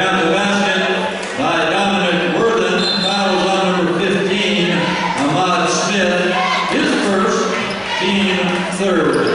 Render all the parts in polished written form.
Got the basket by Dominic Worthen. Fouls on number 15, Ahmad Smith. His first, team third.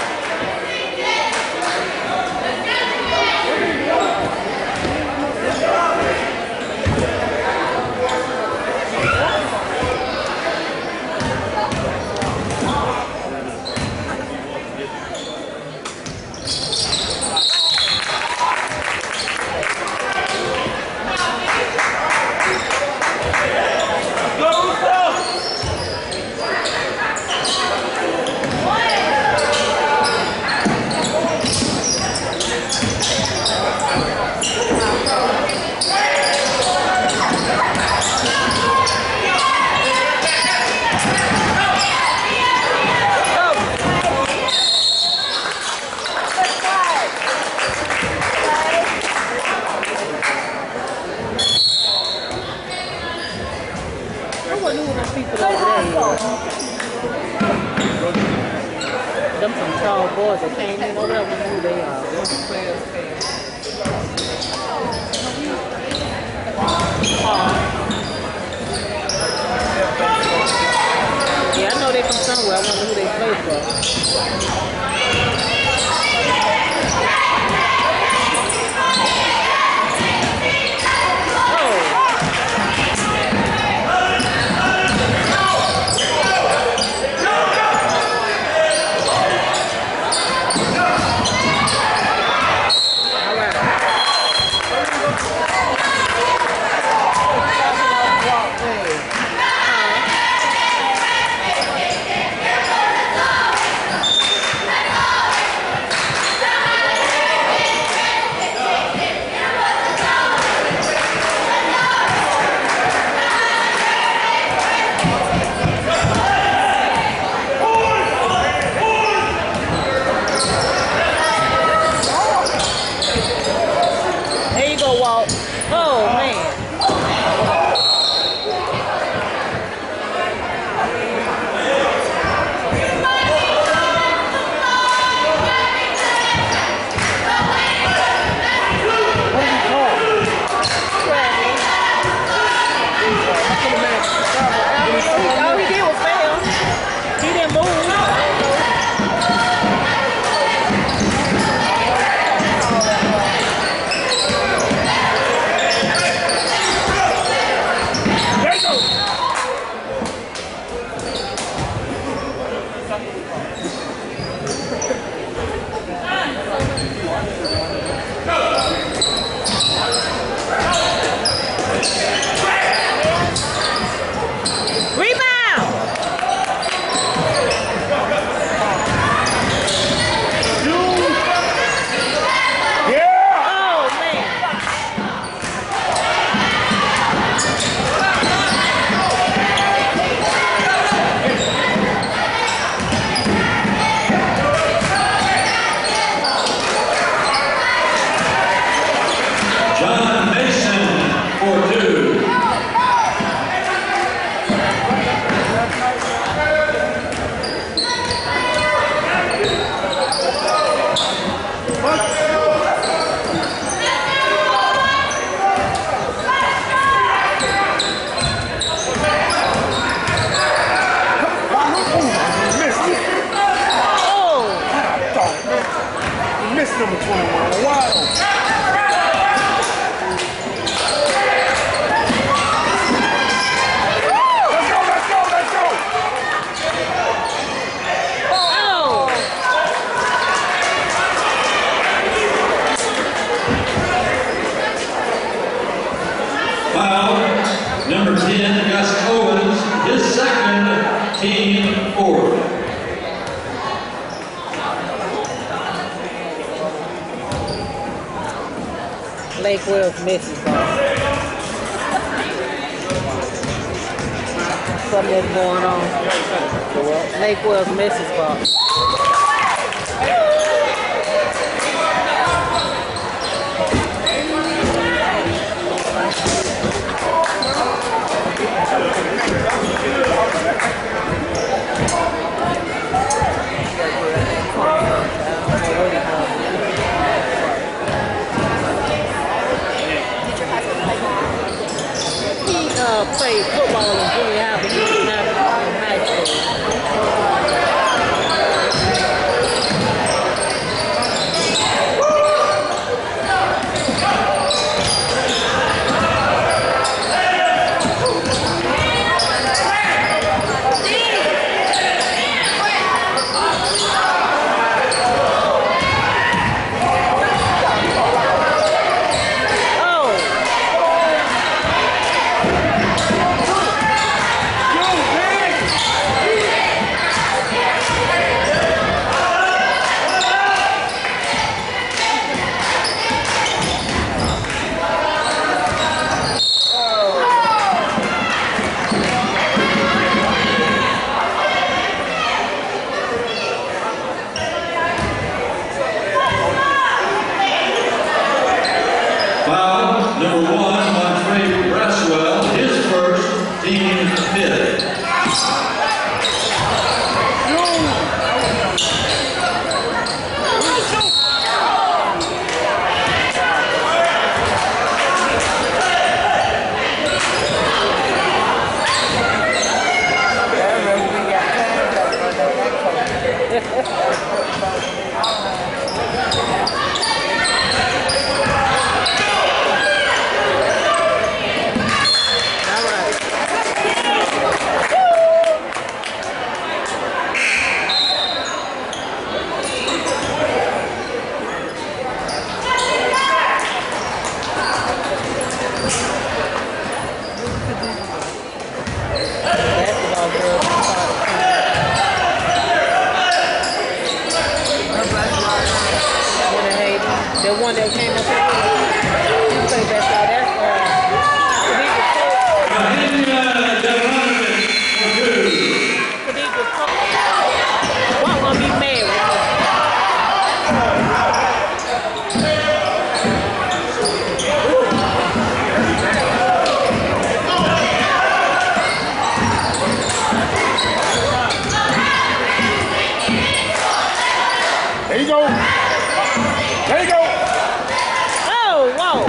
Them some tall boys that came in over there, we knew they are. Yeah, I know they from somewhere. I wonder who they play for. Number 21, wow. Foul, number 10, Gus Owens, his second, team fourth. Lake Wells misses ball. Something's going on. Lake Wells misses ball. played football in junior high, but he did not in high school. Foul number 1 on Trey Braswell, his first, team 5th. The one that came up here, he played basketball. That's What gonna be mad with There you go. There you go. Oh, whoa.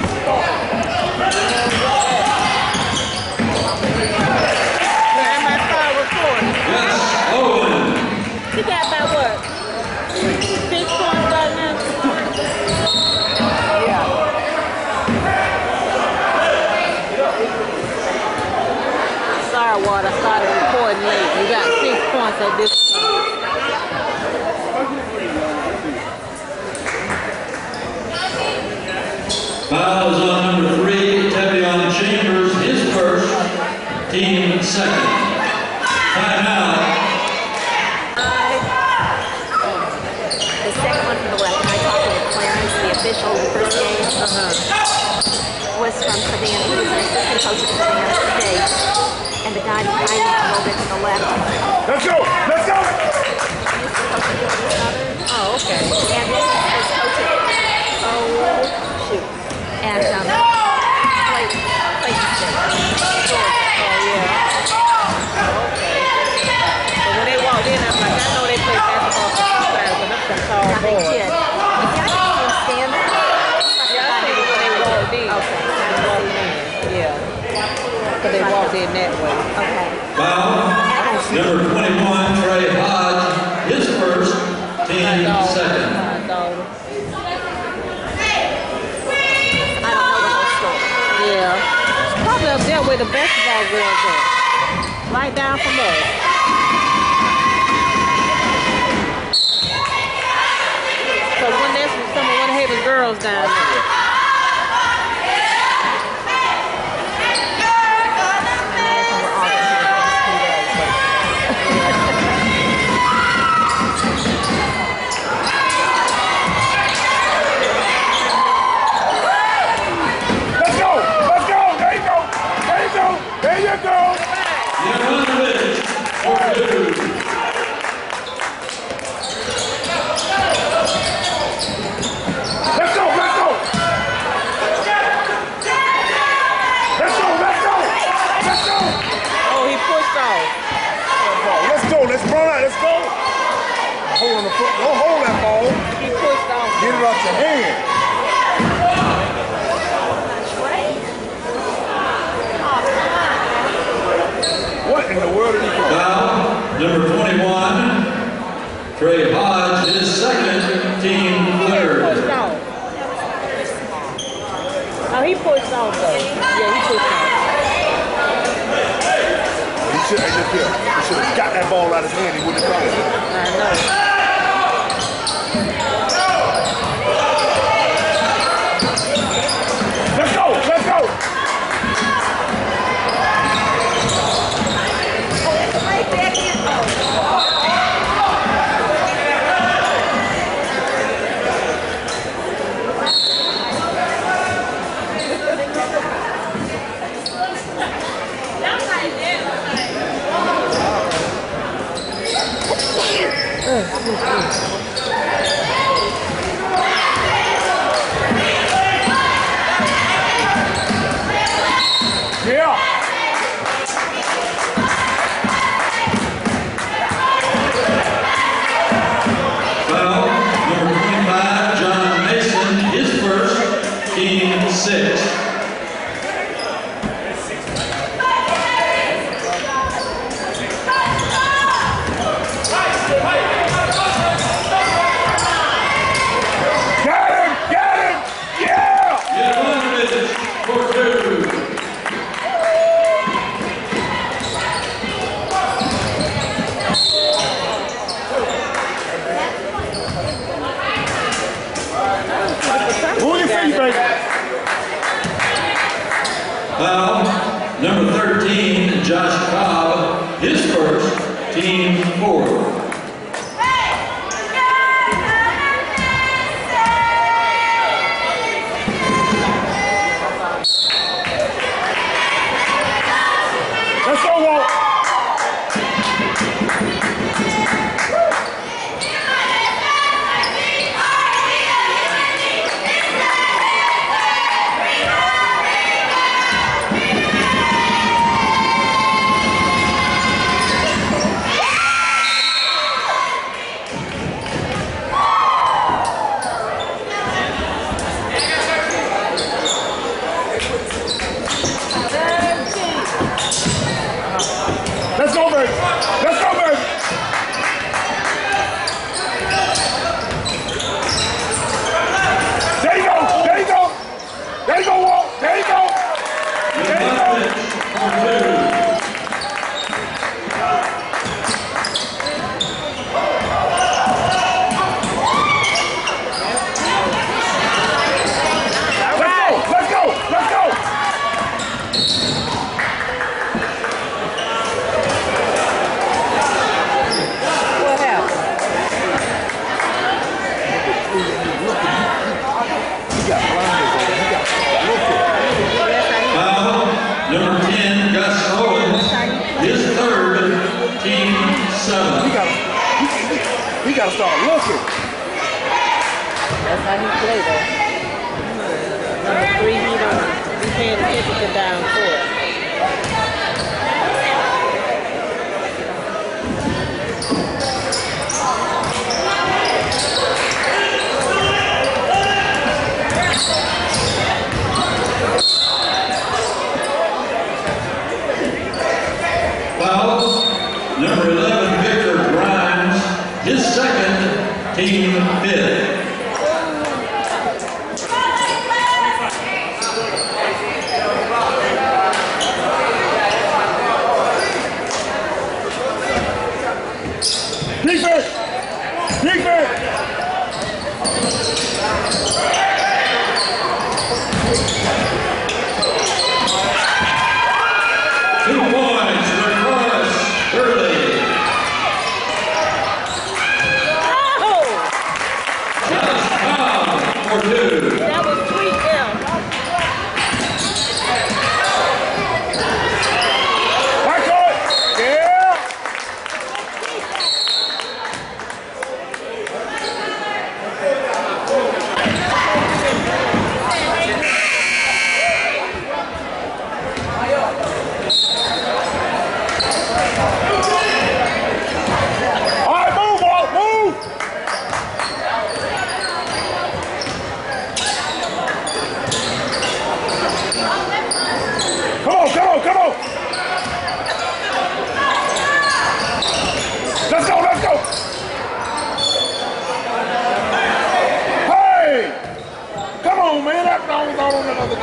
Am I start recording? Yes, Owen. He got about what? 6 points right now? Yeah. Sorry, Ward, I started recording late. You got 6 points at this point. Foul is on number 3, Tevion Chambers, his first, team 2nd. Timeout. The second one from the left, and I talked with Clarence, the official of the first game, was from Savannah. He was an assistant coach at Savannah State. And the guy behind him a little bit to the left. Let's go. Let's go. He used to coach at Georgia Southern. Oh, okay. And this is his coach at, shoot. And played State. Georgia. Oh, yeah. Okay. So when they walked in, I was like, I know they play basketball for somebody, but that's some tall Now they boys. did. If y'all didn't even stand there, Yeah, I seen it when they walked in. Okay. When they walked in. Yeah. Because they walked in that way. Okay. Foul number 21, Trey Hodge, his first, team 2nd. My daughter. I don't know the whole story. Yeah. It's probably up there where the basketball girls are. Right down from us. So when that's some of one of Haven's girls down there. Let's go. Let's go. There you go. There you go. There you go. Jovanovic for 2. Let's go. Let's go. Trey Hodge, his second, team third. Pushed off. Oh, he pushed off though. Yeah, he pushed off. He should have got that ball out of his hand. He wouldn't have caught it. I know. Let's go! Let's go! Yeah! Foul, number 25, John Mason, his first, team 6. Got him! Got him! Yeah! Jovanovic for 2. Who you see, baby? Foul, number 13, Josh Cobb, his first, team 4. Let's go, Walt! Let's go, baby! Let's go, baby! There you go! There you go! There you go, Walt! There you go! There you go! Jovanovic for 2. Let's go! Let's go! What happened? He got blinders on. He got Foul, number 10, Gus Owens, his third, team 7. He got to start looking. That's how he play though. Number 3, he don't be paying attention to down court. Foul, number 11, Victor Grimes, his second, team 5th. Defense! Defense! 2 points for Forrest Early. Oh!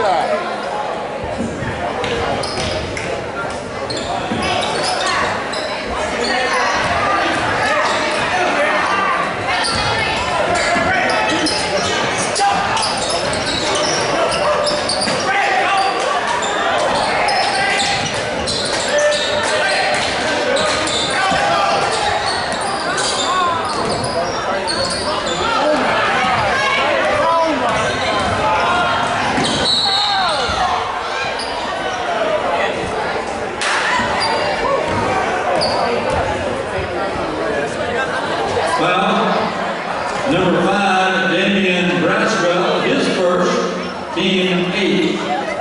Number 5, Damian Braswell, his first, team 8.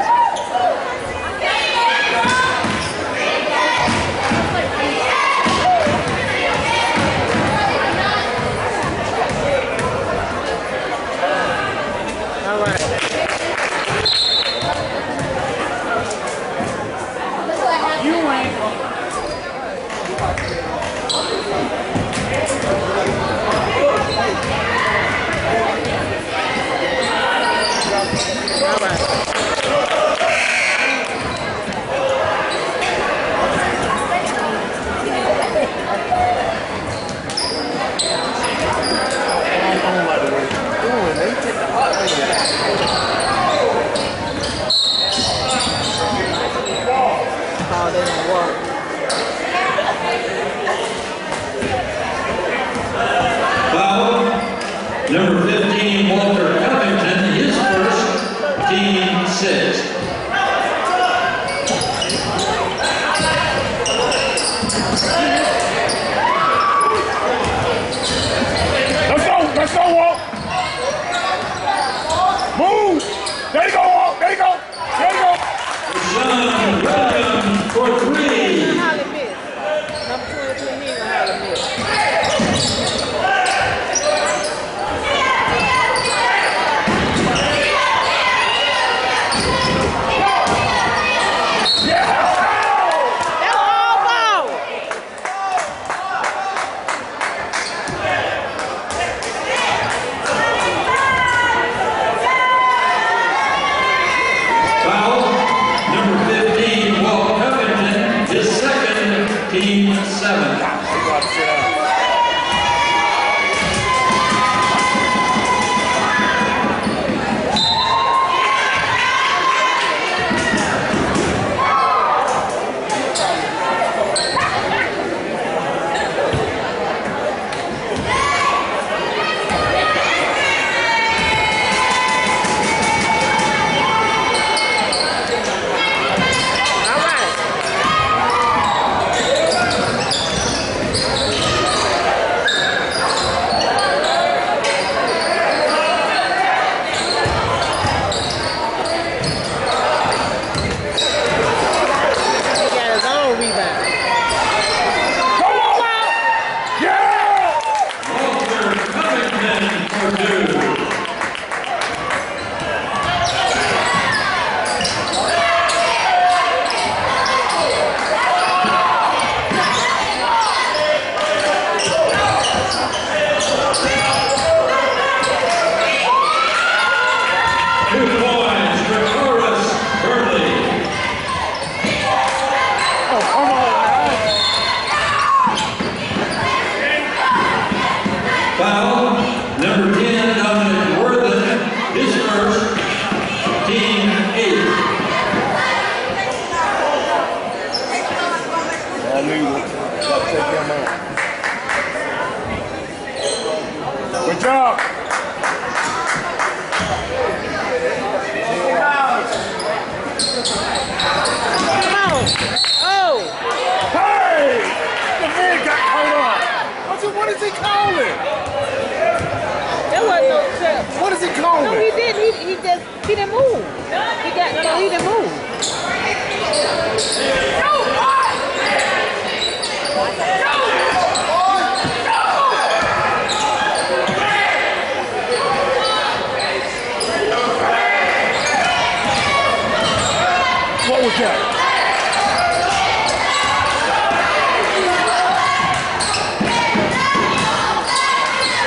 All right. You ain't. All right. Oh, they don't walk. Foul. Number 15, Walter Covington, his first, team 6. Let's go, Walt. Move. There you go, Walt. There you go. There you go. Sean Williams for 3. Holly miss. Number 23 million Holly miss. That's all ball. Foul. Number 15, Walt Covington, his second, team 7. All right. He got his own rebound. Come on, Walt. Yeah. Walter Covington for 2. Foul. Number 10, Dominic Worthen, his first, team 8. I knew it. Gotta take him out. Good job. Come on. Oh. Hey! The man got caught up. I said, what is he calling? There wasn't no trap. What is he No, calling? he didn't. He didn't move. He didn't move. What was that?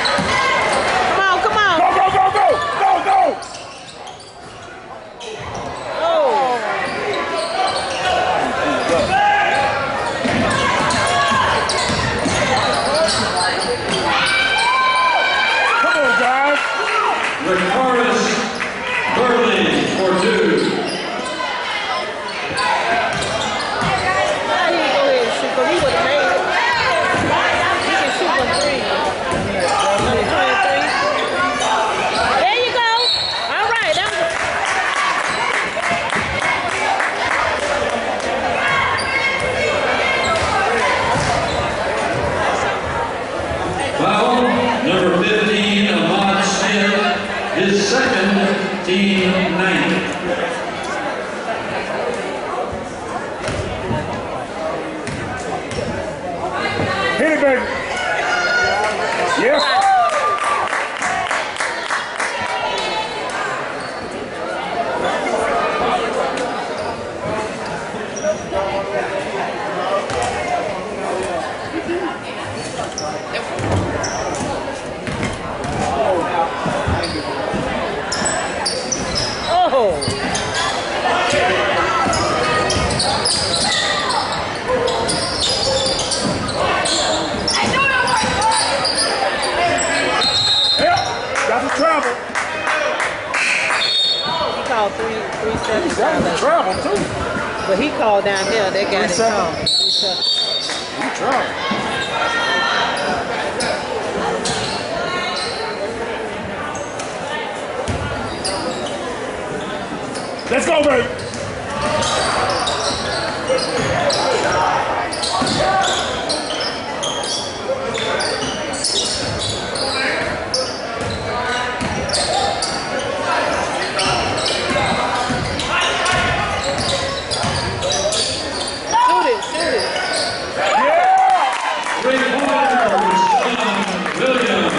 Come on, come on. Go, go, go, go! Go, go! team 9. Hit it, baby. Yes. Oh! Got to travel. He called 3-7 Got to travel too. but he called down there. That guy didn't 3-7. call. 3-7. You travel. Let's go, baby. Shoot it, shoot it. Yeah. 3-pointers, Sean Williams.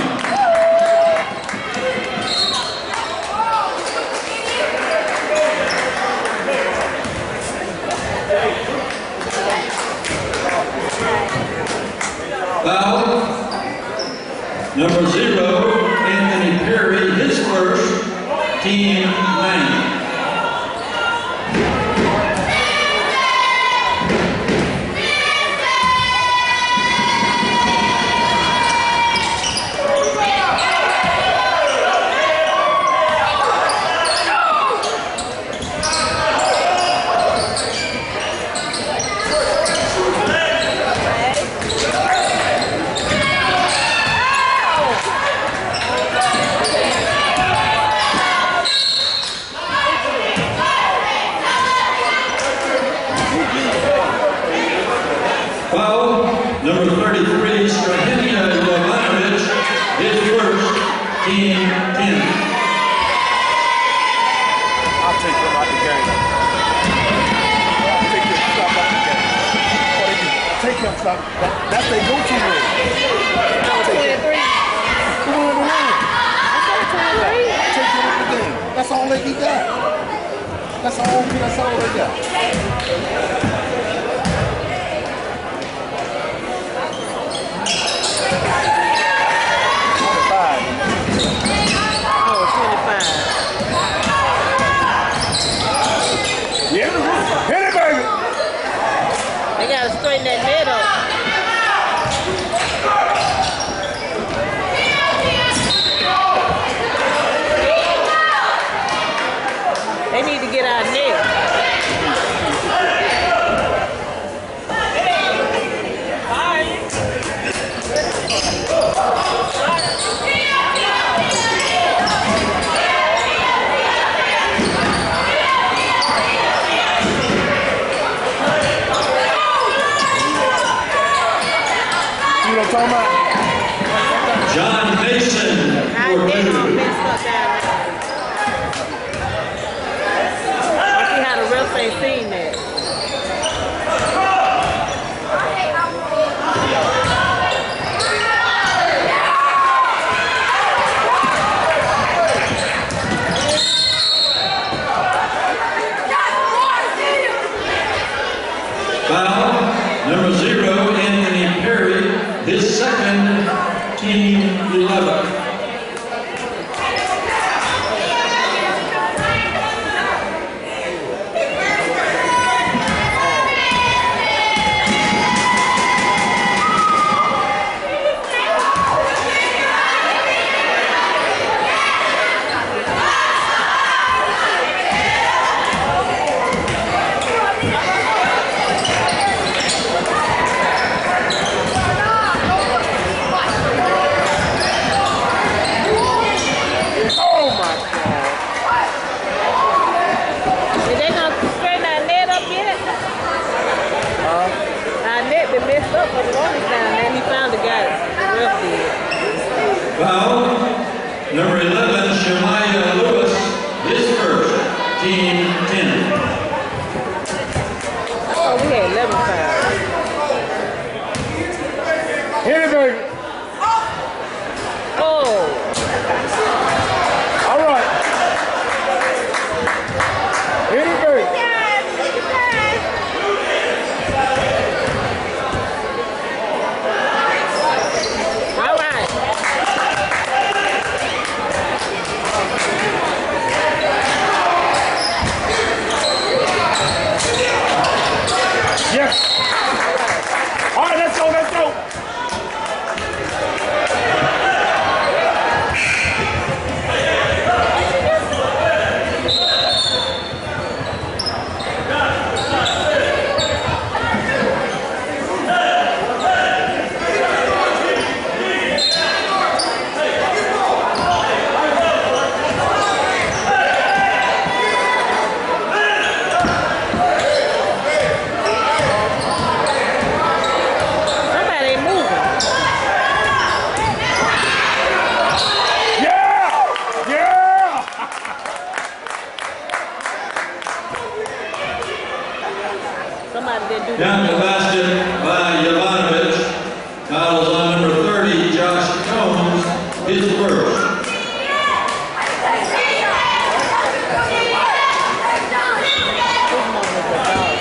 Foul. Number 0, Anthony Perry, his first, team 9. Foul, number 33, Strahinja Jovanovic, his first, team 10. I'll take them out the game. I'll take them stuff out the game. What they do? Take them stuff. That's their go-to way. Number 23. Who won the line? I Take them out the game. That's all they got. That's all they got. Yeah, hit it, baby. They gotta straighten that net up. They need to get our net. You know what I'm talking about? John Mason, Our for net all 2. messed up down there. I see how the refs ain't seen that. Foul, number 0, Anthony Perry, his second, team 11. Is they gonna straighten our net up yet? Our net been messed up for the longest down there. He found the guy. The ref did. Foul, number 11, Shemaiah Lewis, his team 10. Oh, we had 11 fouls. Hit it, baby. Oh, All right. Hit it, baby. all right. Yes. All right, let's go, let's go. Somebody ain't moving. Yeah! Yeah! Somebody didn't do Down that. the basket by Jovanovic. Fouls on number 30, Josh Combs, his first. His mom was a dog.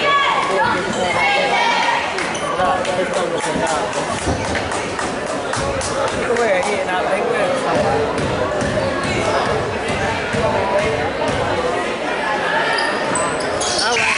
His mom was a dog. You can wear it here, not like wear it somewhere. All right.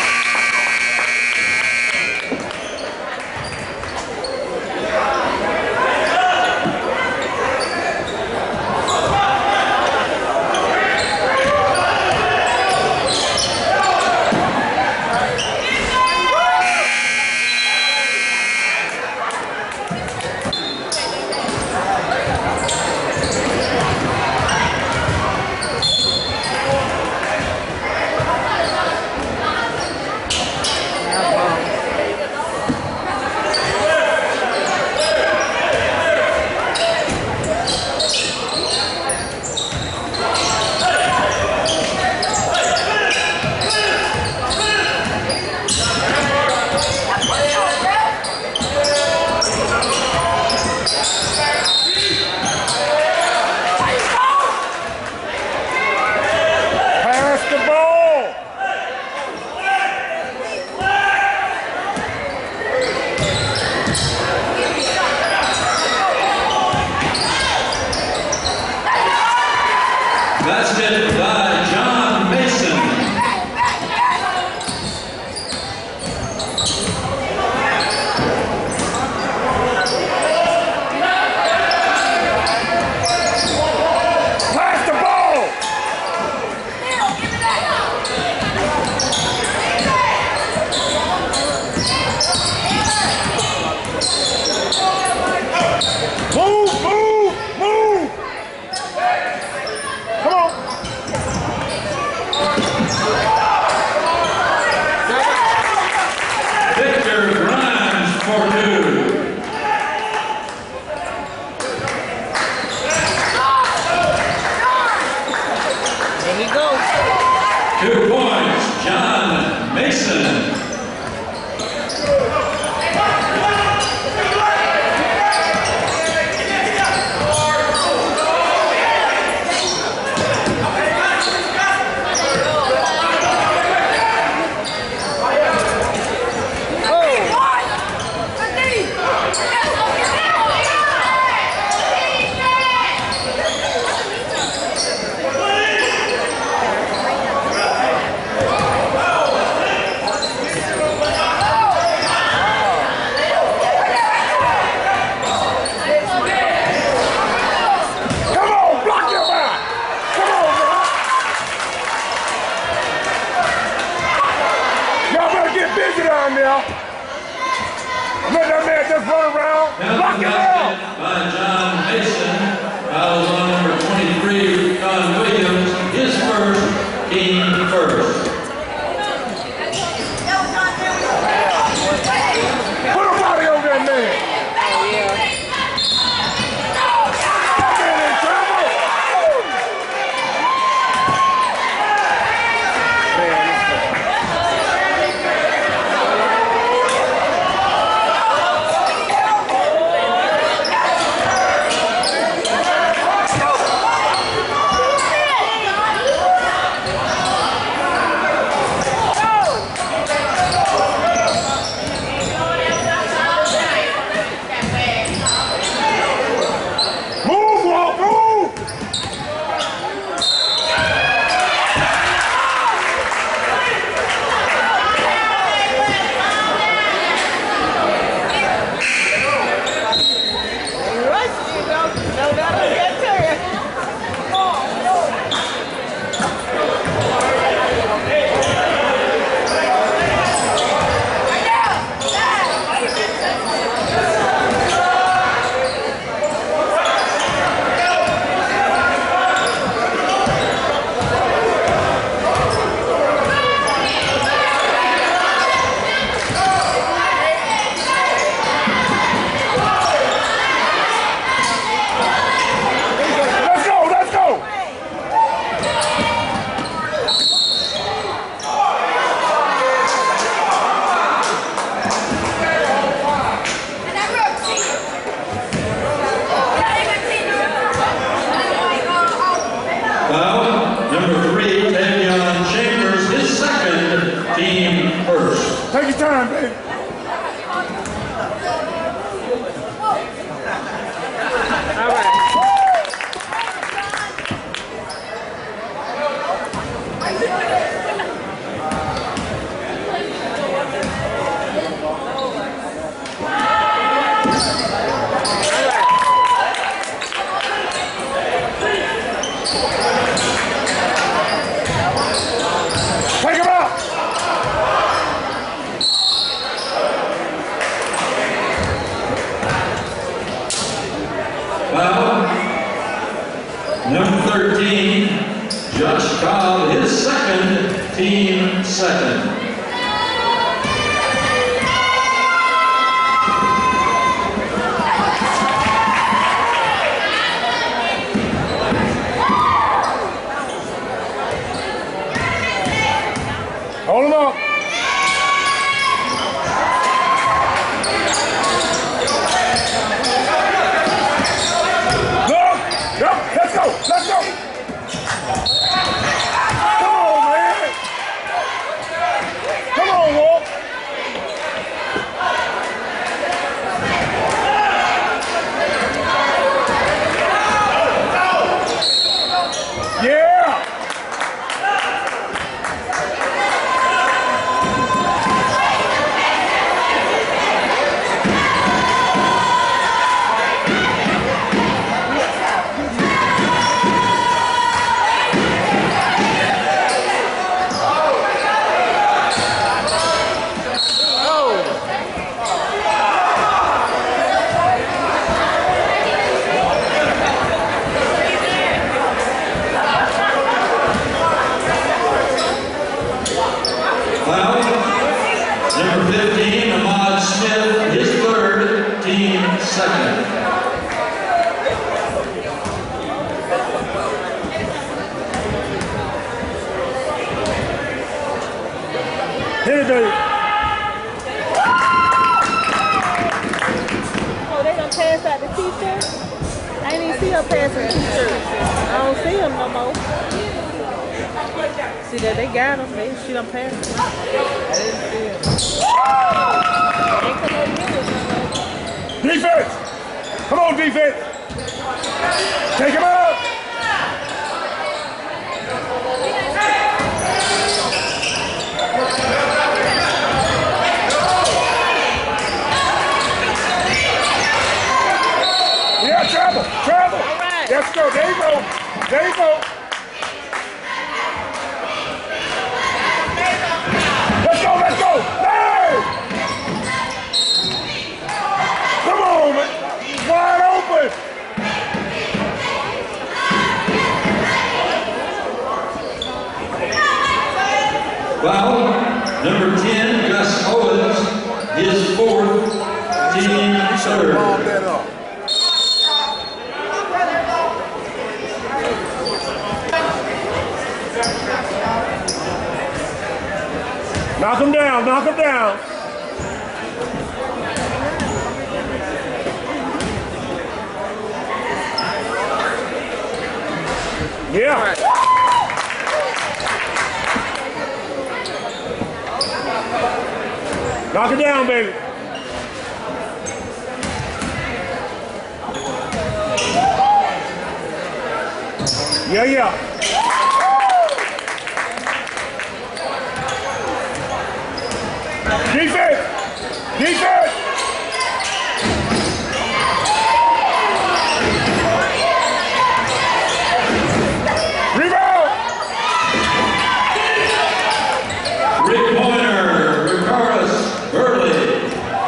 Pass the ball. Basket by John Mason. Pass the ball. Move, move, move. Come on. Victor Grimes for two. There he goes. 2 points, John Mason. Come on, block your man. Come on, man. Y'all better get busy down there. Let that man just run around. Down Block the him basket out. by John Mason. Fouls on number 23, Don Williams, his first, team first. Put a body on that man. Oh, yeah. That man in trouble. Take your time, baby. All right. Take him out. Foul. Number 13, Josh Cobb, his second, team second. Hold him up. Look. Yep. Let's go. Let's go. Come on, man. Come on, Wolf. Yeah. Foul. Number 15, Ahmad Smith, his third, team second. Hit it, baby. Oh, they done pass out the t-shirt? I ain't even see her pass the t-shirt. I don't see them no more. See that they got them. She done passed them. I didn't see them. They ain't come over here with them. Defense. Come on, defense. Take him out. Yeah, travel. Travel. All right. Let's go. There you go. There you go. Let's go. Let's go. Hey! Come on, man. Wide open. Foul. Number 10, Gus Owens, his fourth, team Bomb third. that up. Knock him down, knock him down. Yeah. Knock it down, baby. Yeah, yeah. Defense! Defense! Rebound! Rick Pointer, Ricardos, Burley.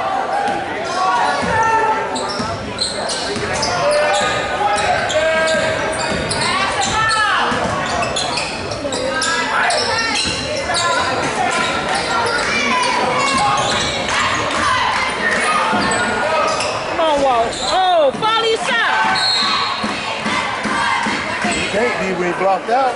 Come on, Walt. Oh, follow your shot. Can't be when he blocked out.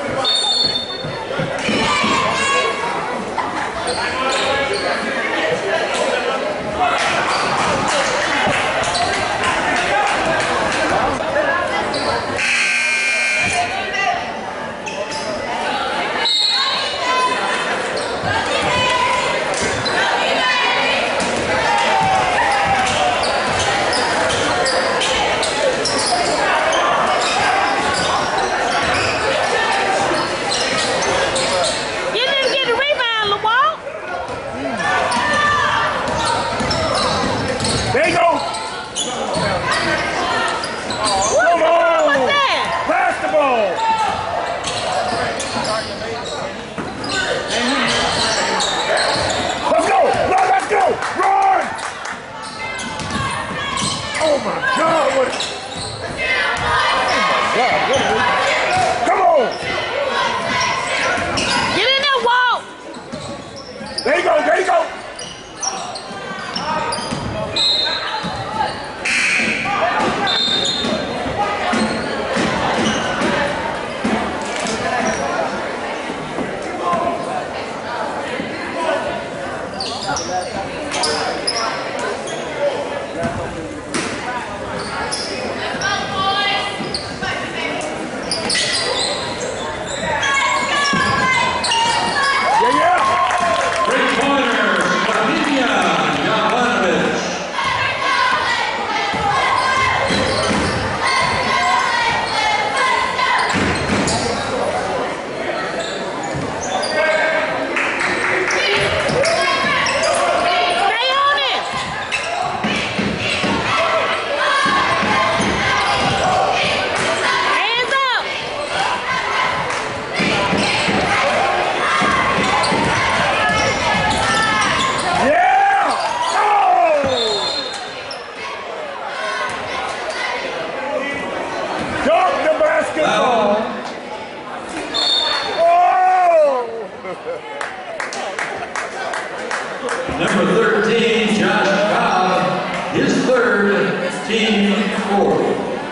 There you go, there you go. Number 13, Josh Cobb, his third, team fourth.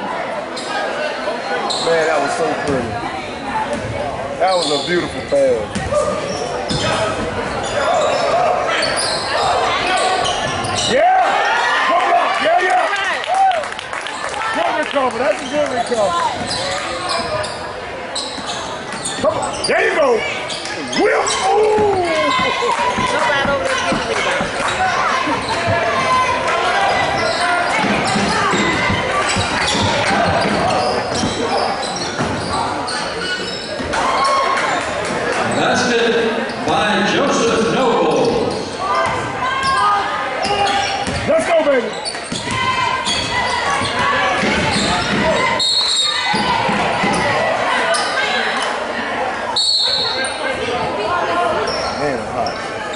Man, that was so pretty. That was a beautiful pass. Yeah! Come on! Yeah, yeah! Good recovery. That's a good recovery. Come on. There you go. Whip. Ooh! Jump right over there to get the rebound. Basket by Joseph Noble. Let's go, baby. Man, it's hot.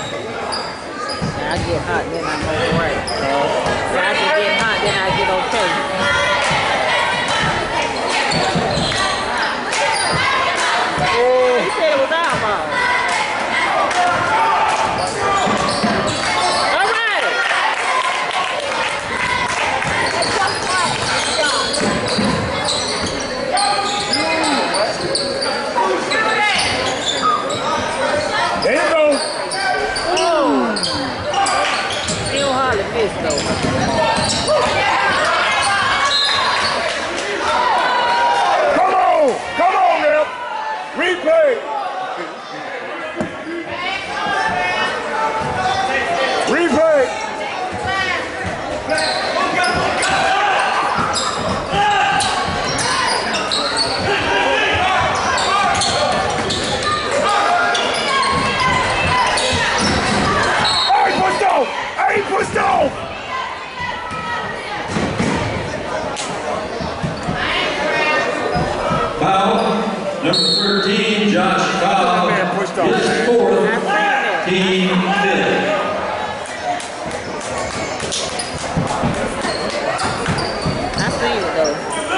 I get hot, then I know it's right. I just get hot, then I get okay. He said it was our ball. All right. There you go. Oh. He don't hardly miss though. Come on. Come on, now. Replay. Replay. Hey, pushed off. Hey, pushed off. Foul, number 13, Josh Cobb, Man pushed off. his fourth, team fifth. I seen it though.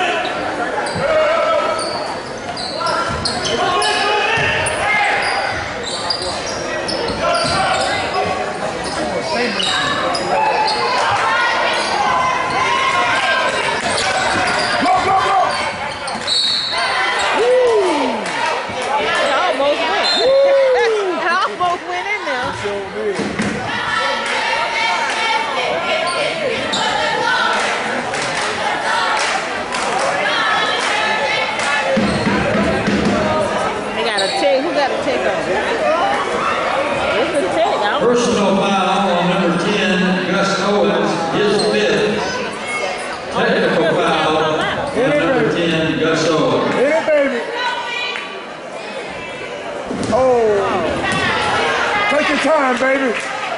Go, go, go. It almost went. It almost went in there. Sure did. They got a check. Who got a check on it? It's a check. I don't Personal foul on number 10, Gus Owens, his fifth. Technical foul on number 10, Gus Owens. Hit it, baby. Oh. Take your time, baby.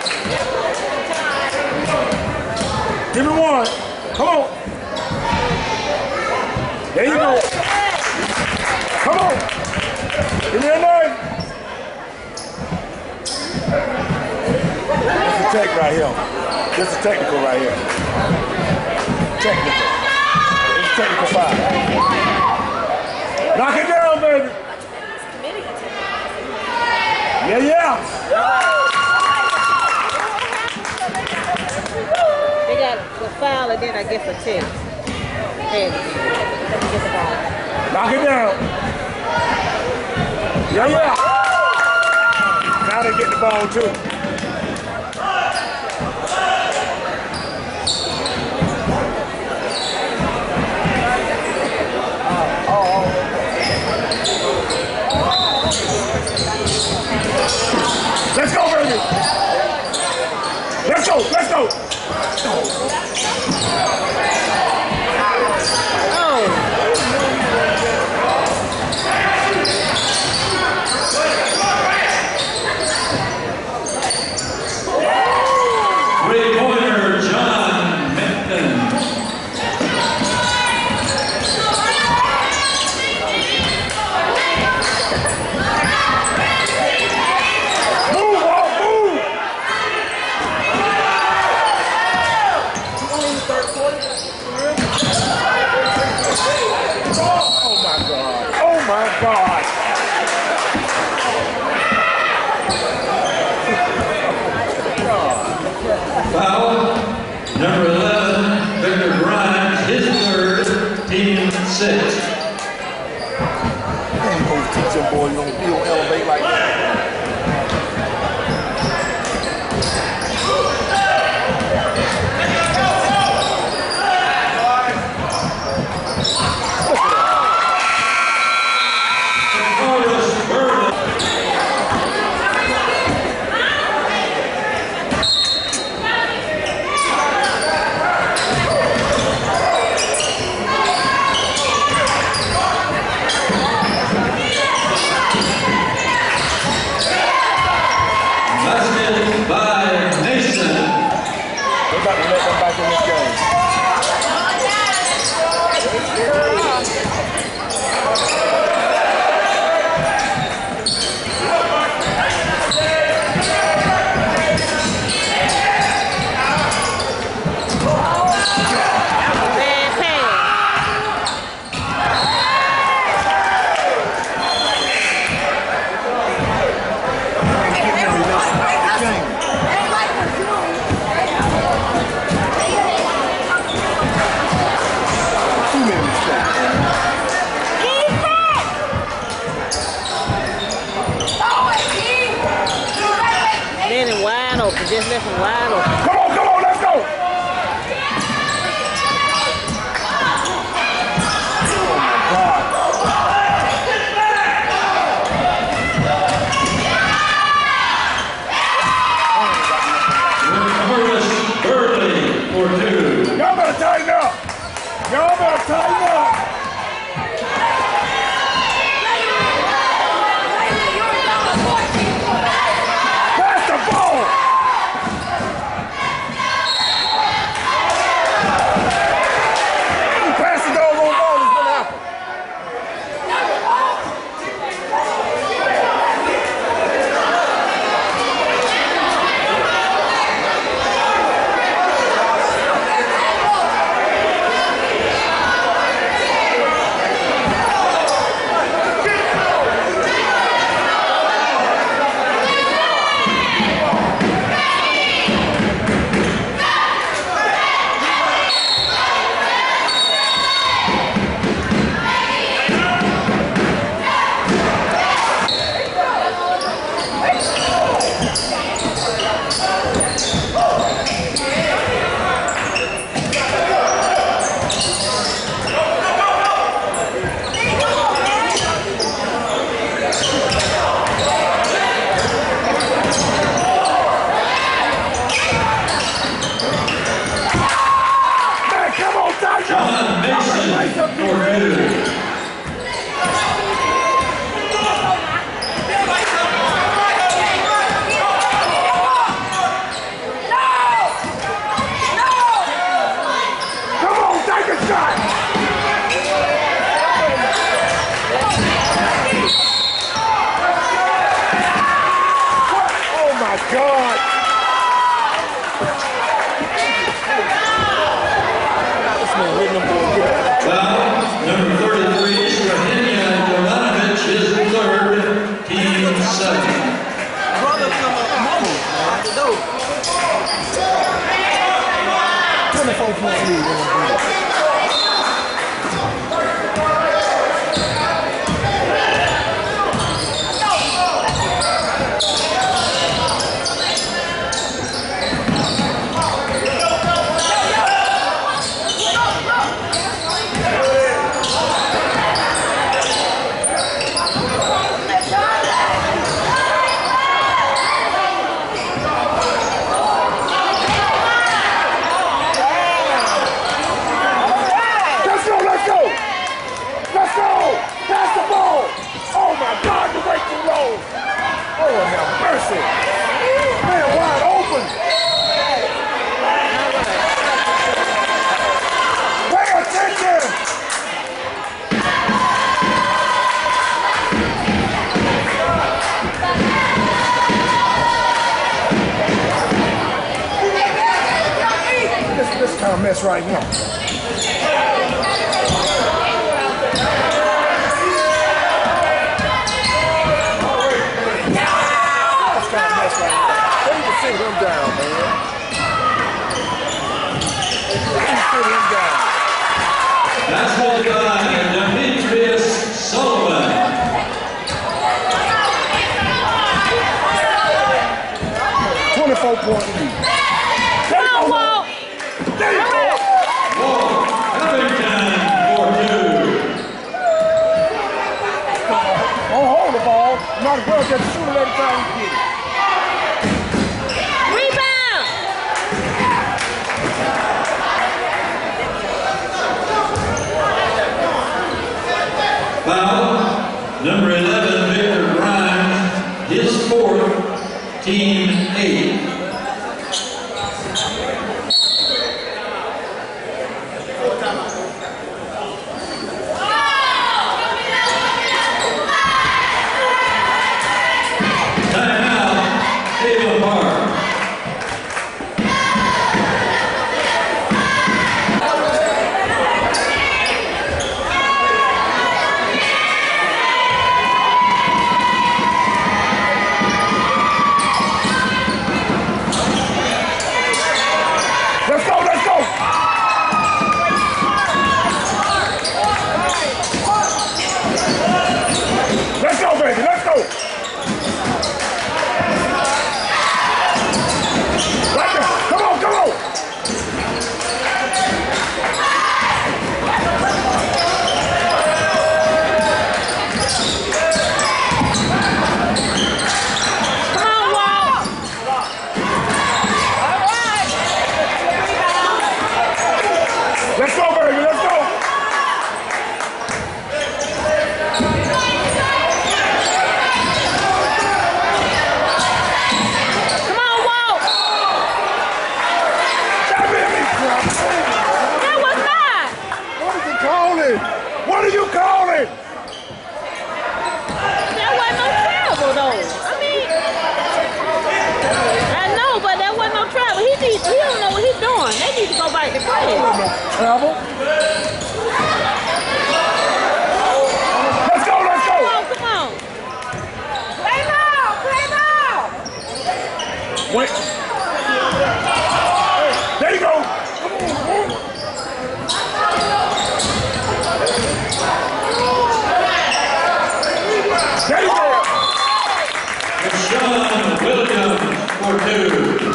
Give me one. Come on. There you go. Come on. Give me a nine. This is tech right here. This is technical right here. Technical. This is technical foul. Knock it down, baby. Yeah, yeah. I get for 10. Hey, let me get the ball. Knock it down. Yeah. Now they get the ball too. Let's go, baby. Let's go. Three-pointer, John Minton. Oh my God. Foul, number 11, Victor Grimes, his third, team 6. Damn, you gonna teach them boy, you don't elevate like that. By Mason. They're about to let them back in this game. Wide open, just left him wide open. Come on, let's go! Curtis Burley for 2. Y'all better tighten up! Pass the ball! You pass the doggone ball, it's gonna happen. 20-point lead. This kind of mess right now. This kind of mess right now. They need to sit him down, man. They need to sit him down. That's what by Demetrius Sullivan. 24-point lead. Come on, Walt. There you go. Walt Covington for 2. Don't hold the ball. Might as well just shoot it every time you get it. Rebound. Foul, number 11, Victor Grimes, his 4th, team 8. What are you calling? That wasn't no travel though. I mean, I know, but that wasn't no travel. He don't know what he's doing. They need to go back to play. Travel? Let's go, let's go! Come on. Play ball, play ball. Wait. There you go. There you go. Sean Williams for 2.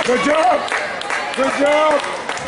Good job. Good job.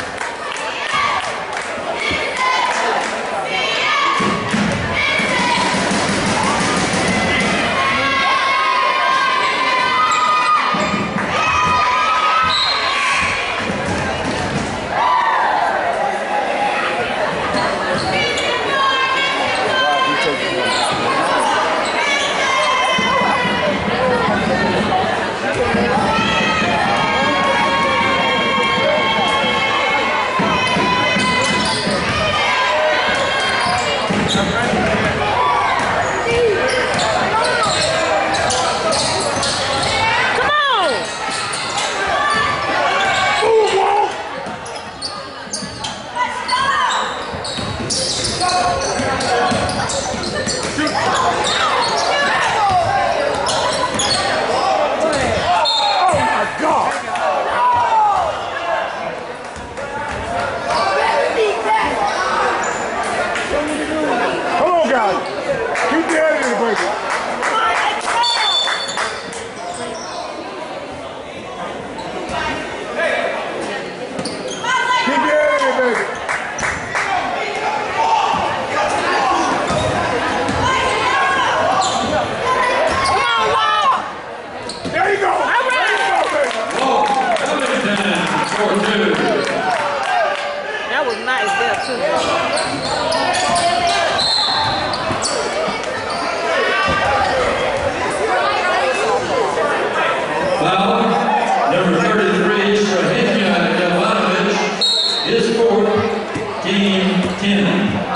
That was nice there too. Foul, number 33, Strahinja Jovanovic, his fourth, team 10.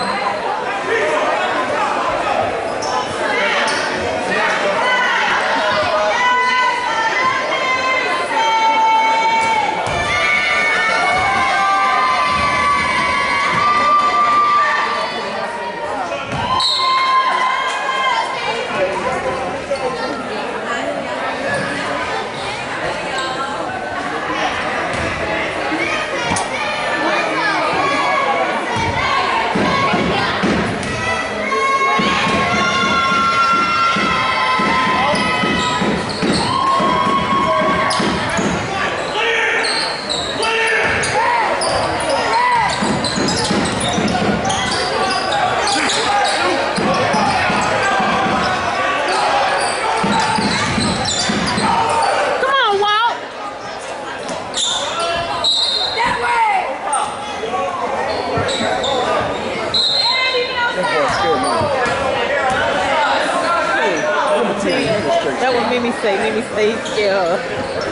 That was Mimi say, yeah.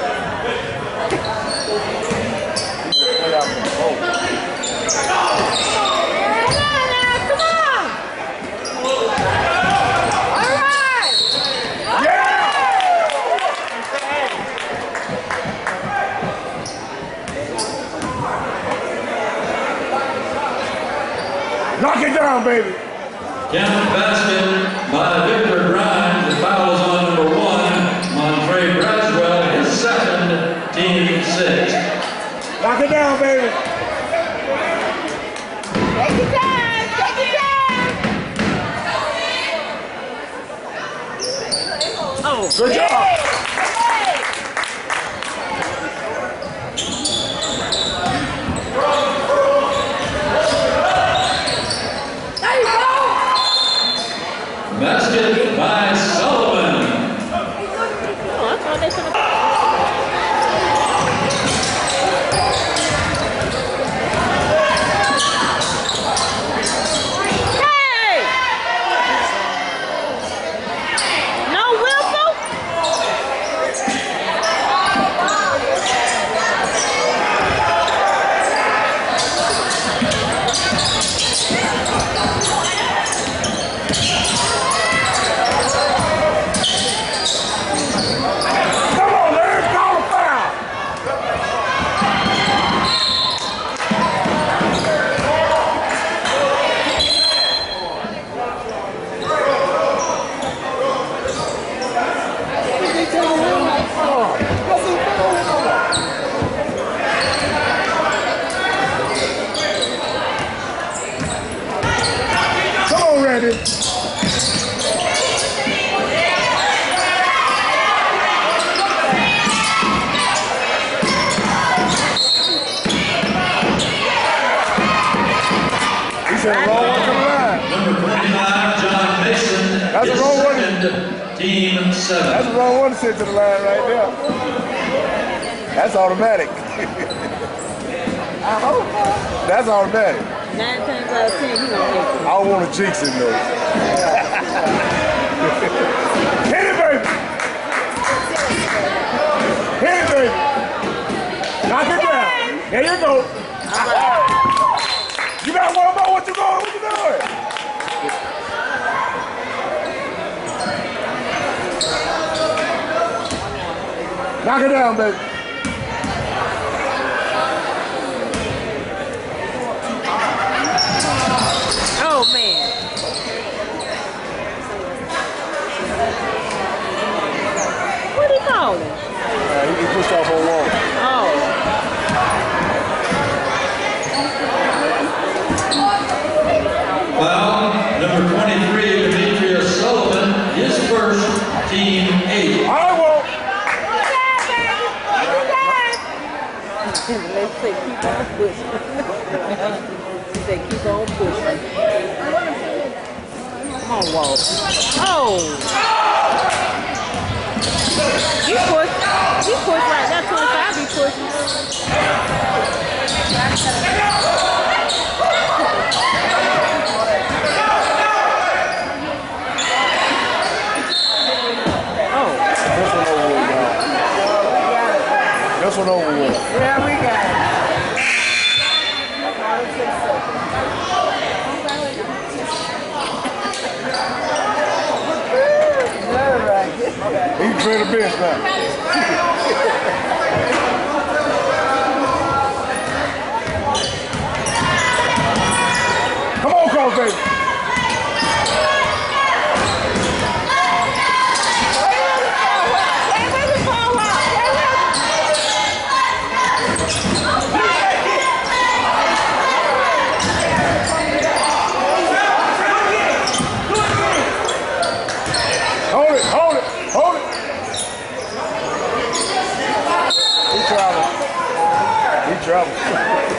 Knock it down, baby. Count basket by Victor Grimes. The foul is on number 1, Montre Braswell, his second, team 6. Knock it down, baby. Take your time. Take your time. Oh, Good job. Basket by Sullivan. oh, I thought they should have. Hey! No whistle? Team 7. That's the wrong one to send to the line right there. That's automatic. That's automatic. 9 times out of 10, you gonna make it. I don't want to jinx him though. Hit it, baby! Hit it, baby! Knock it down. There you go. You got one more. What you going? What you doing? Knock it down, baby. Oh, man. What he calling? He pushed off on wall. Oh. Foul, number 23, Demetria Sullivan, his first, team 8. I won't. They say keep on pushing. They say keep on pushing. Come on, Walt. Oh! He pushed right there. 25 be pushing. Oh. This one over with. Yeah, we got it. He's clear the bench now. Come on, Carl, baby. Hold it. He traveled.